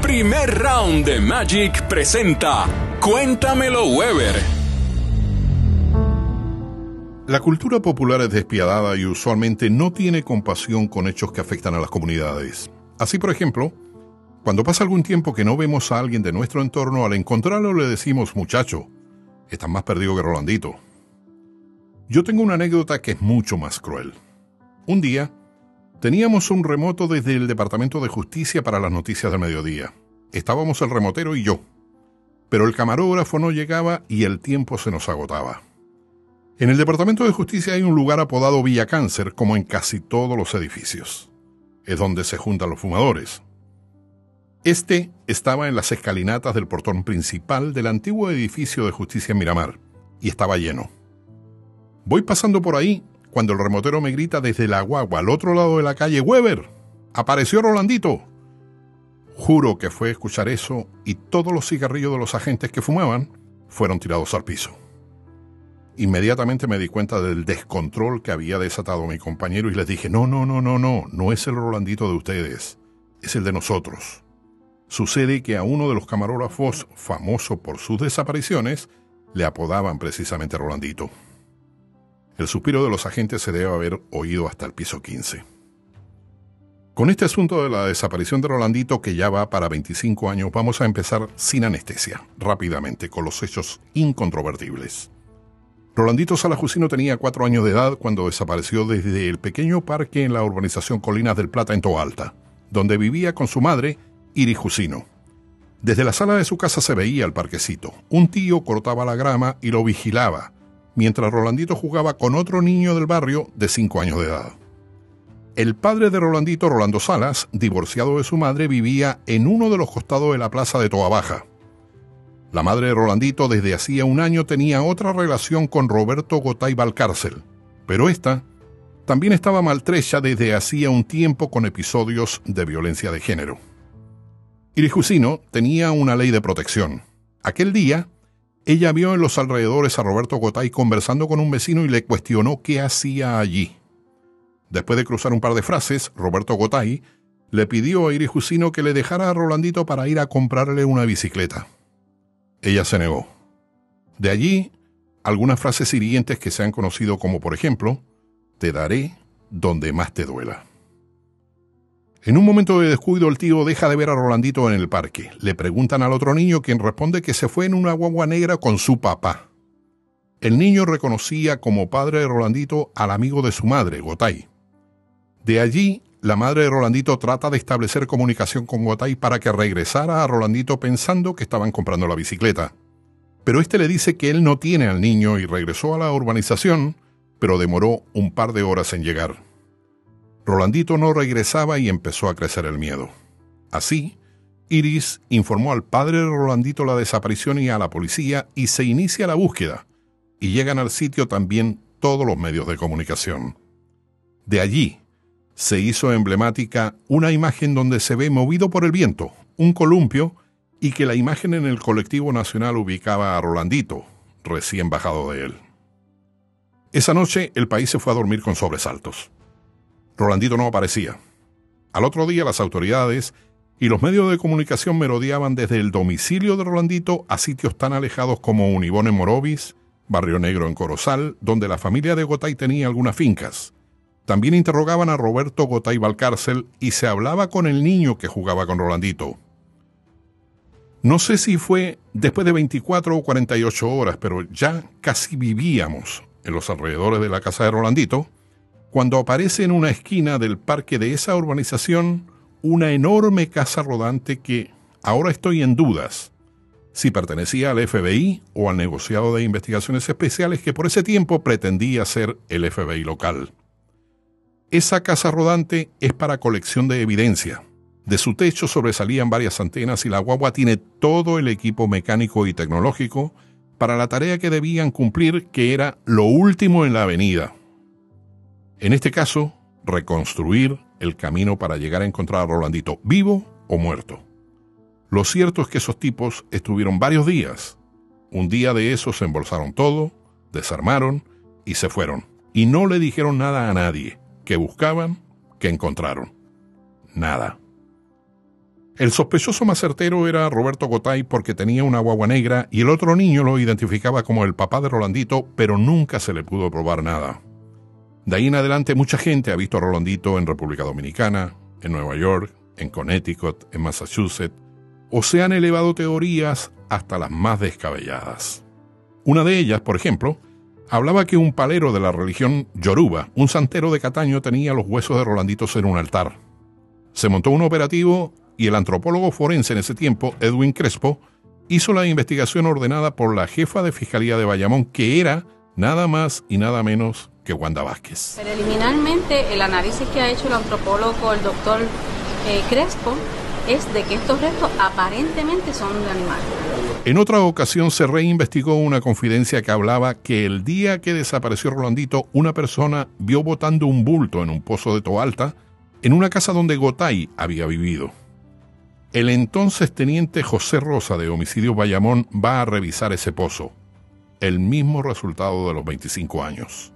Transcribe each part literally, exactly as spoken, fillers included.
Primer Round de Magic presenta Cuéntamelo Weber. La cultura popular es despiadada y usualmente no tiene compasión con hechos que afectan a las comunidades. Así, por ejemplo, cuando pasa algún tiempo que no vemos a alguien de nuestro entorno, al encontrarlo le decimos: muchacho, estás más perdido que Rolandito. Yo tengo una anécdota que es mucho más cruel. Un día, teníamos un remoto desde el Departamento de Justicia para las noticias del mediodía. Estábamos el remotero y yo, pero el camarógrafo no llegaba y el tiempo se nos agotaba. En el Departamento de Justicia hay un lugar apodado Villa Cáncer, como en casi todos los edificios. Es donde se juntan los fumadores. Este estaba en las escalinatas del portón principal del antiguo edificio de Justicia en Miramar, y estaba lleno. Voy pasando por ahí cuando el remotero me grita desde la guagua al otro lado de la calle: ¡Weber! ¡Apareció Rolandito! Juro que fue escuchar eso y todos los cigarrillos de los agentes que fumaban fueron tirados al piso. Inmediatamente me di cuenta del descontrol que había desatado mi compañero y les dije: no, no, no, no, no, no es el Rolandito de ustedes, es el de nosotros. Sucede que a uno de los camarógrafos, famoso por sus desapariciones, le apodaban precisamente Rolandito. El suspiro de los agentes se debe haber oído hasta el piso quince. Con este asunto de la desaparición de Rolandito, que ya va para veinticinco años, vamos a empezar sin anestesia, rápidamente, con los hechos incontrovertibles. Rolandito Salas Jusino tenía cuatro años de edad cuando desapareció desde el pequeño parque en la urbanización Colinas del Plata en Toa Alta, donde vivía con su madre, Iris Jusino. Desde la sala de su casa se veía el parquecito. Un tío cortaba la grama y lo vigilaba, mientras Rolandito jugaba con otro niño del barrio de cinco años de edad. El padre de Rolandito, Rolando Salas, divorciado de su madre, vivía en uno de los costados de la plaza de Toa Baja. La madre de Rolandito desde hacía un año tenía otra relación con Roberto Gotay Valcárcel, pero esta también estaba maltrecha desde hacía un tiempo con episodios de violencia de género. Iris Jusino tenía una ley de protección. Aquel día, ella vio en los alrededores a Roberto Gotay conversando con un vecino y le cuestionó qué hacía allí. Después de cruzar un par de frases, Roberto Gotay le pidió a Iris Jusino que le dejara a Rolandito para ir a comprarle una bicicleta. Ella se negó. De allí, algunas frases hirientes que se han conocido como, por ejemplo: te daré donde más te duela. En un momento de descuido, el tío deja de ver a Rolandito en el parque. Le preguntan al otro niño, quien responde que se fue en una guagua negra con su papá. El niño reconocía como padre de Rolandito al amigo de su madre, Gotay. De allí, la madre de Rolandito trata de establecer comunicación con Gotay para que regresara a Rolandito pensando que estaban comprando la bicicleta. Pero este le dice que él no tiene al niño y regresó a la urbanización, pero demoró un par de horas en llegar. Rolandito no regresaba y empezó a crecer el miedo. Así, Iris informó al padre de Rolandito la desaparición y a la policía, y se inicia la búsqueda, y llegan al sitio también todos los medios de comunicación. De allí se hizo emblemática una imagen donde se ve movido por el viento un columpio y que la imagen en el colectivo nacional ubicaba a Rolandito, recién bajado de él. Esa noche el país se fue a dormir con sobresaltos. Rolandito no aparecía. Al otro día las autoridades y los medios de comunicación merodeaban desde el domicilio de Rolandito a sitios tan alejados como Unibón en Morovis, Barrio Negro en Corozal, donde la familia de Gotay tenía algunas fincas. También interrogaban a Roberto Gotay Valcárcel y se hablaba con el niño que jugaba con Rolandito. No sé si fue después de veinticuatro o cuarenta y ocho horas, pero ya casi vivíamos en los alrededores de la casa de Rolandito, cuando aparece en una esquina del parque de esa urbanización una enorme casa rodante que ahora estoy en dudas si pertenecía al F B I o al negociado de investigaciones especiales que por ese tiempo pretendía ser el F B I local. Esa casa rodante es para colección de evidencia. De su techo sobresalían varias antenas y la guagua tiene todo el equipo mecánico y tecnológico para la tarea que debían cumplir, que era lo último en la avenida. En este caso, reconstruir el camino para llegar a encontrar a Rolandito, vivo o muerto. Lo cierto es que esos tipos estuvieron varios días. Un día de esos embolsaron todo, desarmaron y se fueron. Y no le dijeron nada a nadie. ¿Qué buscaban? ¿Qué encontraron? Nada. El sospechoso más certero era Roberto Gotay porque tenía una guagua negra y el otro niño lo identificaba como el papá de Rolandito, pero nunca se le pudo probar nada. De ahí en adelante mucha gente ha visto a Rolandito en República Dominicana, en Nueva York, en Connecticut, en Massachusetts, o se han elevado teorías hasta las más descabelladas. Una de ellas, por ejemplo, hablaba que un palero de la religión yoruba, un santero de Cataño, tenía los huesos de Rolandito en un altar. Se montó un operativo y el antropólogo forense en ese tiempo, Edwin Crespo, hizo la investigación ordenada por la jefa de Fiscalía de Bayamón, que era nada más y nada menos que Wanda Vázquez. Preliminarmente, el análisis que ha hecho el antropólogo, el doctor eh, Crespo, es de que estos restos aparentemente son de animales. En otra ocasión se reinvestigó una confidencia que hablaba que el día que desapareció Rolandito, una persona vio botando un bulto en un pozo de Toalta, en una casa donde Gotay había vivido. El entonces teniente José Rosa de Homicidios Bayamón va a revisar ese pozo. El mismo resultado de los veinticinco años.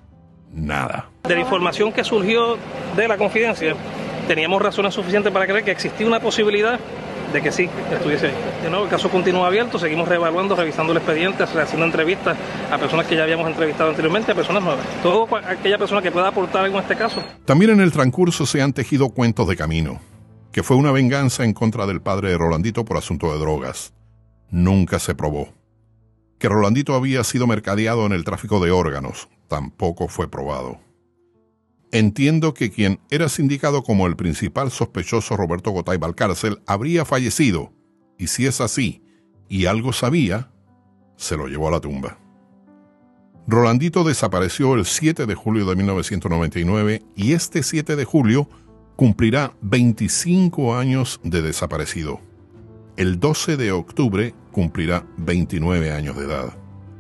Nada. De la información que surgió de la confidencia, teníamos razones suficientes para creer que existía una posibilidad de que sí, estuviese ahí. De nuevo, el caso continúa abierto, seguimos reevaluando, revisando el expediente, haciendo entrevistas a personas que ya habíamos entrevistado anteriormente, a personas nuevas. Todo aquella persona que pueda aportar algo en este caso. También en el transcurso se han tejido cuentos de camino, que fue una venganza en contra del padre de Rolandito por asunto de drogas. Nunca se probó. Que Rolandito había sido mercadeado en el tráfico de órganos. Tampoco fue probado. Entiendo que quien era sindicado como el principal sospechoso, Roberto Gotay Valcárcel, habría fallecido. Y si es así, y algo sabía, se lo llevó a la tumba. Rolandito desapareció el siete de julio de mil novecientos noventa y nueve y este siete de julio cumplirá veinticinco años de desaparecido. El doce de octubre cumplirá veintinueve años de edad.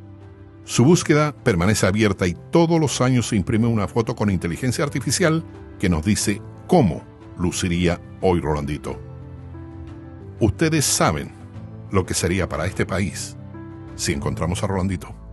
Su búsqueda permanece abierta y todos los años se imprime una foto con inteligencia artificial que nos dice cómo luciría hoy Rolandito. Ustedes saben lo que sería para este país si encontramos a Rolandito.